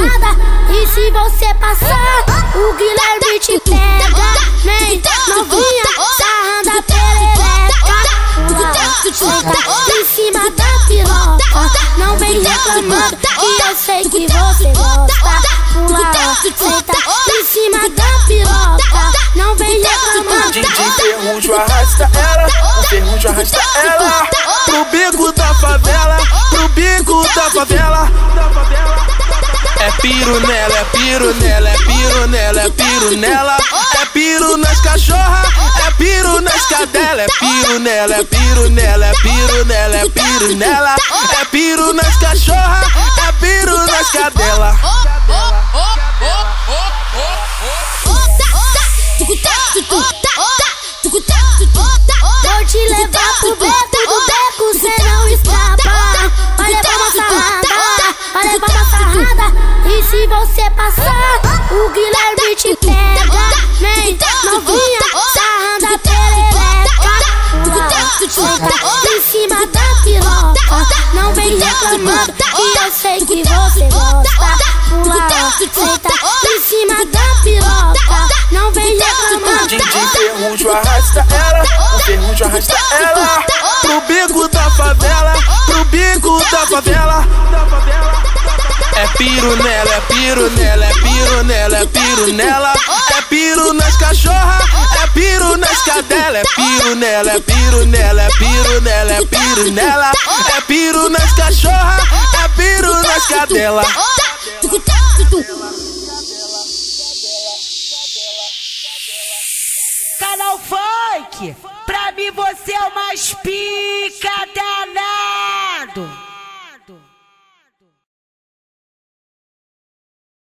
sarrada. E se você passar, o Guilherme te pega. Vem, novinha, sarrando a perereca. Senta em cima da piroca. Não vem reclamando que eu sei que você gosta. Pula, senta em cima da piroca. Não vem reclamando. DJ Ferrugem arrasta ela, o Ferrugem arrasta ela pro bico da favela, pro bico da favela. É piro nela, é piro nela, é piro nela, é piro nela. É piro nas cachorras, é piro nas cadelas. É piro nela, é piro nela, é piro nela, é piro nela. É piro nas cachorras, é piro nas cadelas. Vou te levar pro beco, do beco cê não escapa. Vai levar uma sarrada, vai levar uma sarrada. E se você passar, o Guilherme te pega. Vem, novinha, sarrando a perereca. Senta em cima da piroca. Não vem reclamando que eu sei que você gosta. Pula, senta em cima da piroca. Não vem reclamando. DJ Ferrugem arrasta ela, o Ferrugem arrasta ela pro bico da favela, pro bico da favela. É piro nela, é piro nela, é piro nela, é piro nela. É piro nas cachorras, é piro nas cadelas. É piro nela, é piro nela, é piro nela, é piro nela. É piro nas cachorras, é piro nas cadelas. Canal Funk, pra mim você é o mais pica danado.